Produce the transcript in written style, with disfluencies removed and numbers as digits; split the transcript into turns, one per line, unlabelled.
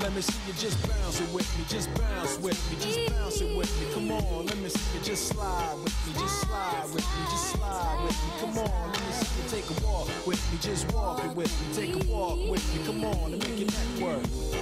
Let me see you just bounce it with me, just bounce with me, just bounce it with me. Come on, let me see you just slide with me, just slide with me, just slide with me. Come on, let me see you take a walk with me, just walk it with me. Take a walk with me, come on, and make your neck work.